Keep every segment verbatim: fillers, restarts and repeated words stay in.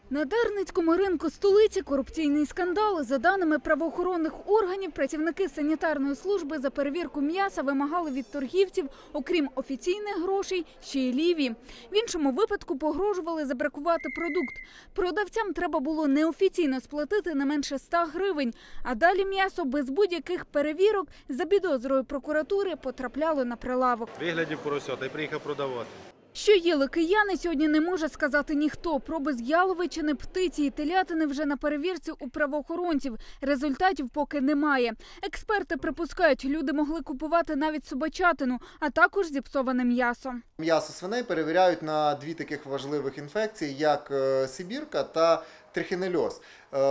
На Дарницькому ринку столиці корупційний скандал. За даними правоохоронних органів, працівники санітарної служби за перевірку м'яса вимагали від торгівців, окрім офіційних грошей, ще й ліві. В іншому випадку погрожували забракувати продукт. Продавцям треба було неофіційно сплатити не менше ста гривень, а далі м'ясо без будь-яких перевірок за підозрою прокуратури потрапляло на прилавок. В вигляді поросята і приїхав продавати. Що їли кияни, сьогодні не може сказати ніхто. Проби з яловичини, птиці і телятини вже на перевірці у правоохоронців. Результатів поки немає. Експерти припускають, люди могли купувати навіть собачатину, а також зіпсоване м'ясо. М'ясо свиней перевіряють на дві таких важливих інфекції, як сибірка та трихінельоз.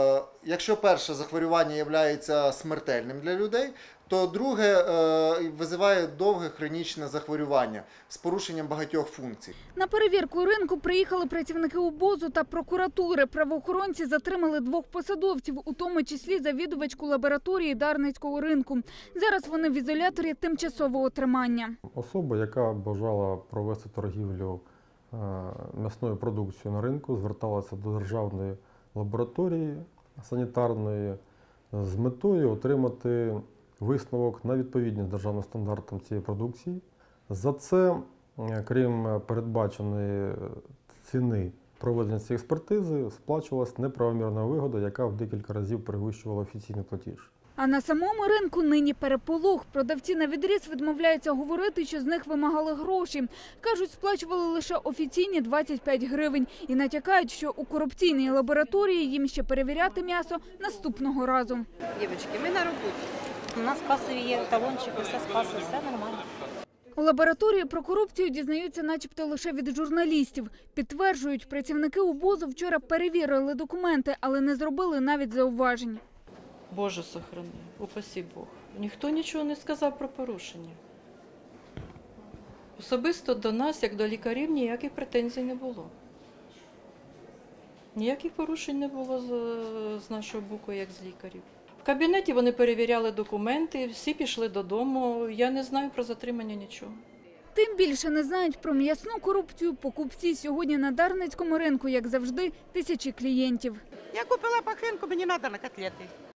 Якщо перше захворювання є смертельним для людей, то друге визиває довге хронічне захворювання з порушенням багатьох функцій. На перевірку ринку приїхали працівники УБОЗу та прокуратури. Правоохоронці затримали двох посадовців, у тому числі завідувачку лабораторії Дарницького ринку. Зараз вони в ізоляторі тимчасового тримання. Особа, яка бажала провести торгівлю м'ясною продукцією на ринку, зверталася до державної лабораторії санітарної з метою отримати висновок на відповідність державним стандартам цієї продукції. За це, крім передбаченої ціни проведення цієї експертизи, сплачувалась неправомірна вигода, яка в декілька разів перевищувала офіційний платіж. А на самому ринку нині переполох. Продавці навідріз відмовляються говорити, що з них вимагали гроші. Кажуть, сплачували лише офіційні двадцять п'ять гривень. І натякають, що у корупційній лабораторії їм ще перевіряти м'ясо наступного разу. Дівчатки, ми на роботі. У нас касові є талончики, все з каси, все нормально. У лабораторії про корупцію дізнаються начебто лише від журналістів. Підтверджують, працівники УБОЗу вчора перевірили документи, але не зробили навіть зауважень. Боже сохрани, упасі Бог. Ніхто нічого не сказав про порушення. Особисто до нас, як до лікарів, ніяких претензій не було. Ніяких порушень не було з, з нашого боку, як з лікарів. В кабінеті вони перевіряли документи, всі пішли додому. Я не знаю про затримання нічого. Тим більше не знають про м'ясну корупцію покупці. Сьогодні на Дарницькому ринку, як завжди, тисячі клієнтів. Я купила пахинку, мені треба на котлети.